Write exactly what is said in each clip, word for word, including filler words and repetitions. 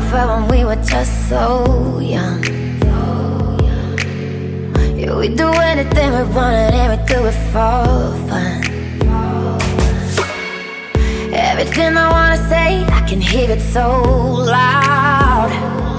felt when we were just so young. Yeah, we do anything we wanted and we do it for fun. Everything I wanna say, I can hear it so loud.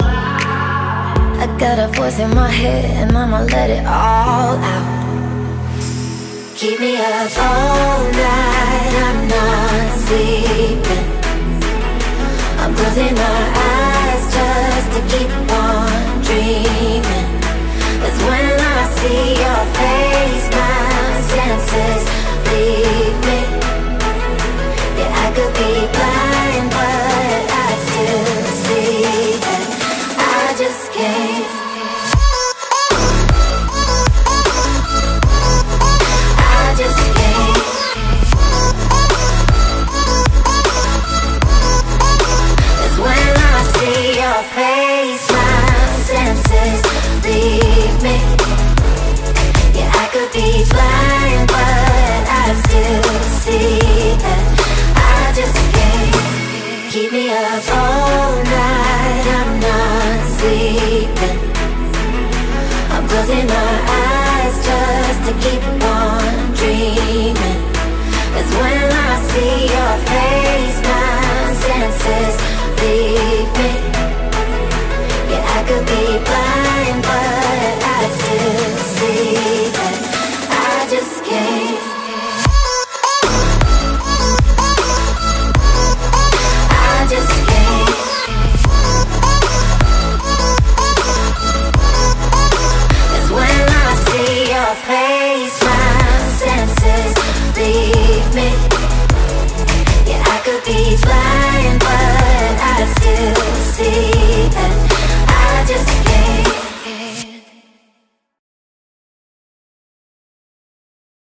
I got a voice in my head and I'ma let it all out. Keep me up all night, I'm not sleeping. I'm closing my eyes just to keep on dreaming. It's when I see your face, my senses leave me. Yeah, I could be blind, but I still see that I just can't. I just can't. It's when I see your face, my senses leave me. Yeah, I could be blind, but I still see that I just can't. Keep me up all night, I'm not sleeping. I'm closing my eyes just to keep on dreaming. It's when I see your face, my senses leave me. Yeah, I could be